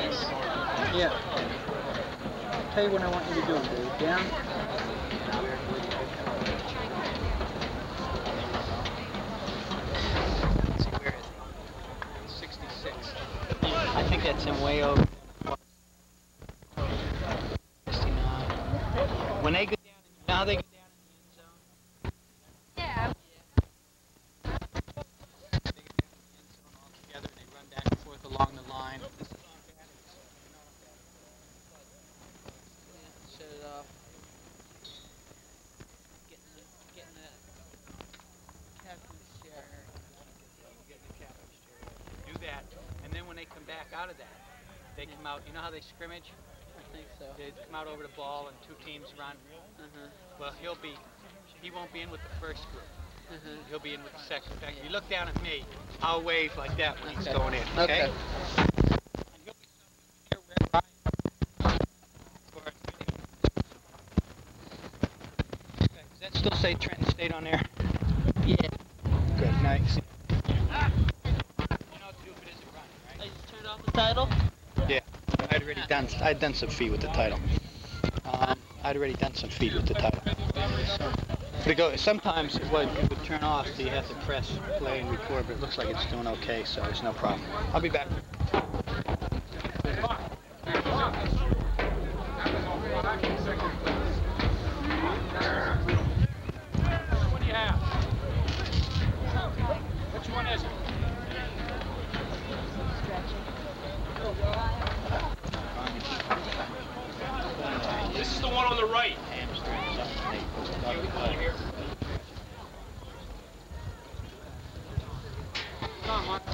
Yeah. Tell you what I want you to do. Go down. Let's see, where is he? 66. I think that's him way over. 69. When they go down, now they go down in the end zone. Yeah. They go down in the end zone all together and they run back and forth along the line. This is on batteries. Not on batteries. Yeah, shut it off. Getting the captain's chair. Getting the captain's chair. Do that, and then when they come back out of that, they come out. You know how they scrimmage? I think so. They come out over the ball and two teams run. Well, he won't be in with the first group. He'll be in with the second. In fact, if you look down at me, I'll wave like that when he's going in. Okay. And he'll be somewhere near where I am. Does that still say Trenton State on there? Yeah. Good. Nice. You know what to do if it isn't running, right? I just turned off the title? Yeah. I'd done some feet with the title. I'd already done some feet with the title. Sometimes what you would turn off, so you have to press play and record, but it looks like it's doing okay, so there's no problem. I'll be back. What do you have? Which one is it? This is the one on the right. Come on, Mark.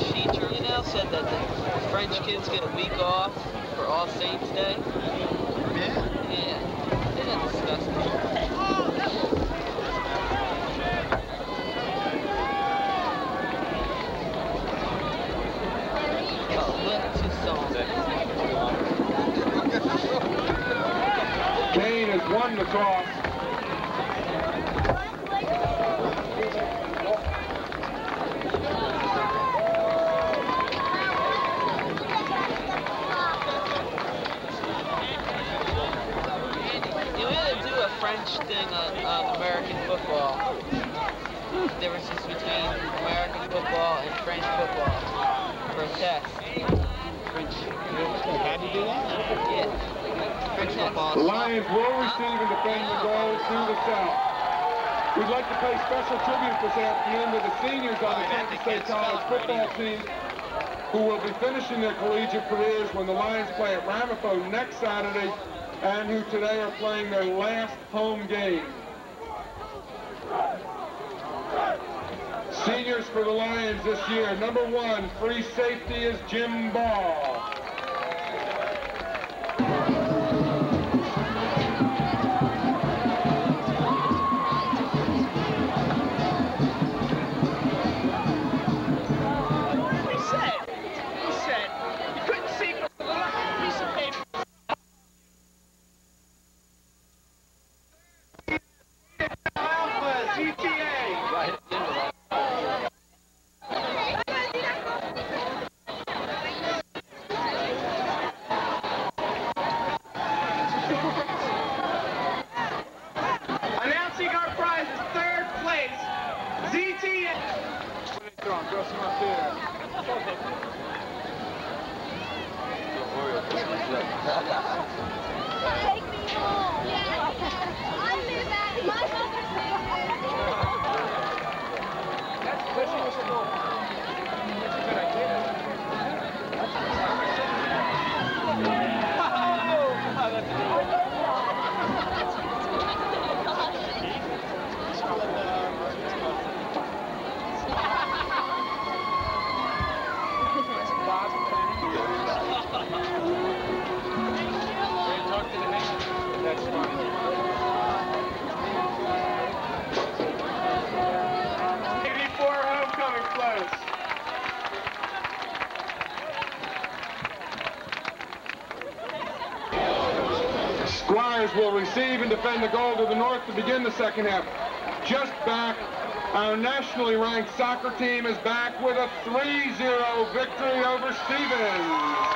teacher, you know, said that the French kids get a week off for All Saints Day. Yeah. Yeah. Isn't that disgusting? Oh, let's just song. Keane has won the toss. You gotta do a French thing on American football. Differences between American football and French football for a test. French. How do you do that? Yeah. French football. The Lions will receive and defend the goal to the south. We'd like to pay special tribute this afternoon to the seniors on the Trenton State College football team who will be finishing their collegiate careers when the Lions play at Ramapo next Saturday and who today are playing their last home game. Seniors for the Lions this year, number 1, free safety is Jim Ball. He said, you couldn't see from the little piece of paper. Alpha, GTA. Right. Announcing our prize is 3rd place, ZTA. Dress him up there. Take me home. I live at my That's fine. 84 homecoming floats. Squires will receive and defend the goal to the north to begin the second half. Just back, our nationally ranked soccer team is back with a 3-0 victory over Stevens.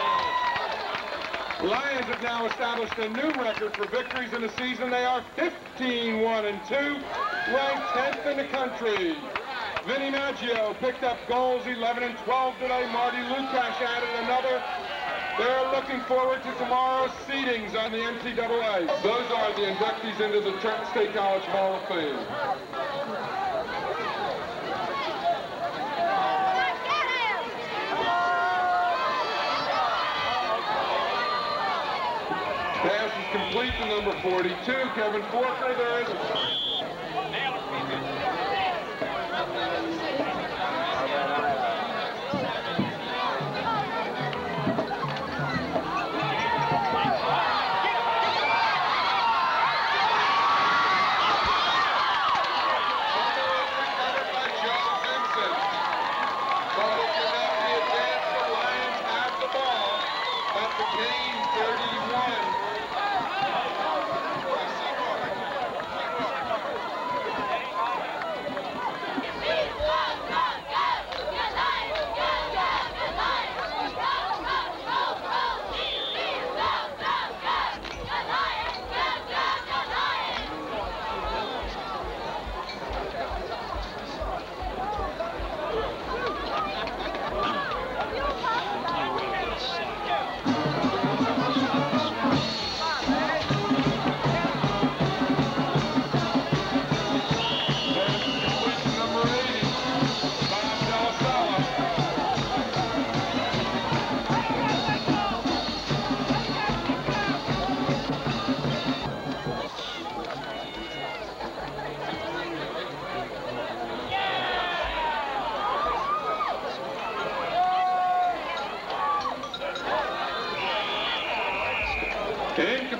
Lions have now established a new record for victories in the season. They are 15-1-2, ranked 10th in the country. Vinny Maggio picked up goals 11 and 12 today. Marty Lukash added another. They're looking forward to tomorrow's seedings on the NCAA. Those are the inductees into the Trenton State College Hall of Fame. Pass is complete to number 42, Kevin Forker. There is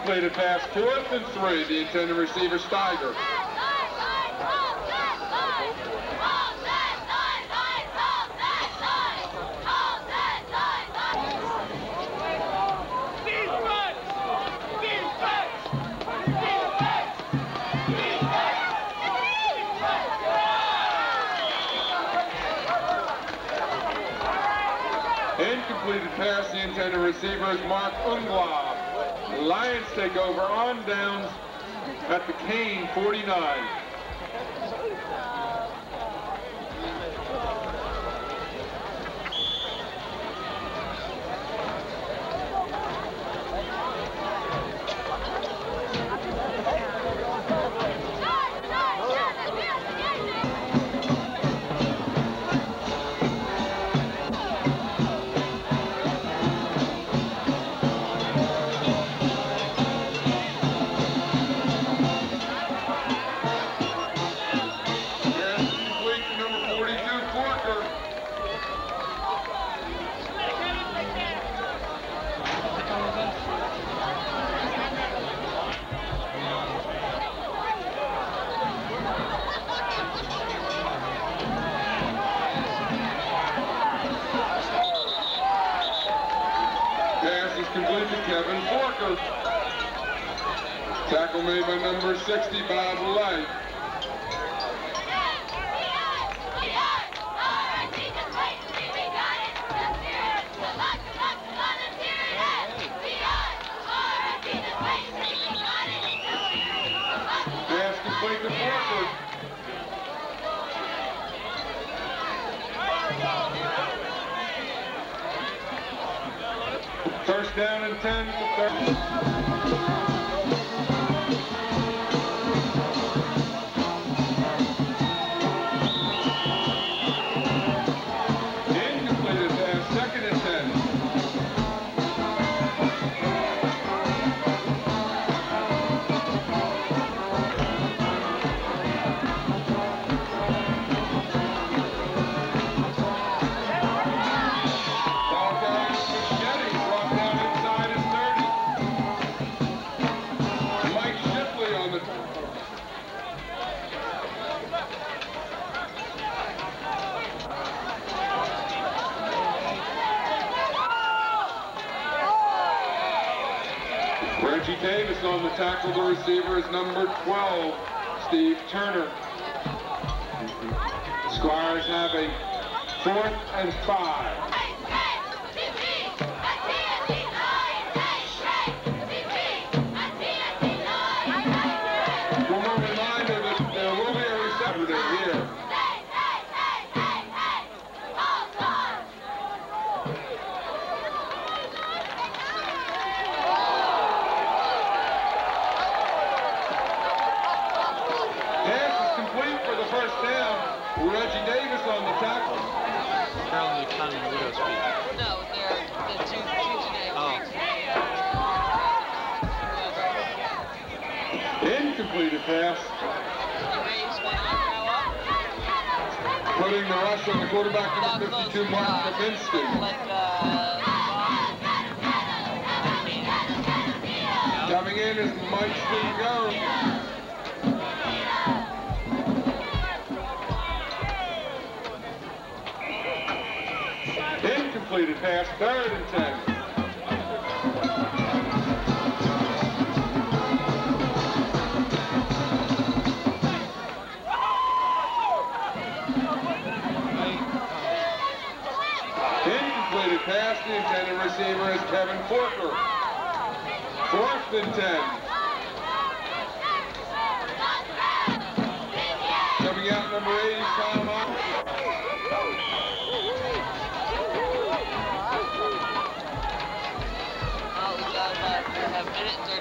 Incompleted pass, 4th and 3. The intended receiver, Steiger. Incompleted pass, the intended receiver is Mark Unglav. Lions take over on downs at the Keane 49. Tackle made by number 60, Bob Light. Pass complete to Forker. First down and 10 to 30. Reggie Davis on the tackle. The receiver is number 12, Steve Turner. Squires have a 4th and 5. One more reminder that there will be a receptor here. Reggie Davis on the tackle. Apparently counting widows feet. No, they're two genetic Incompleted pass. Putting the rush on the quarterback, number 52, Mark Kaminsky. Coming in is Mike Stingo. Incompleted pass, 3rd and 10. Incompleted pass, the intended receiver is Kevin Forker. 4th and 10. Coming out, number 80, Tom Hoffman. A minute 30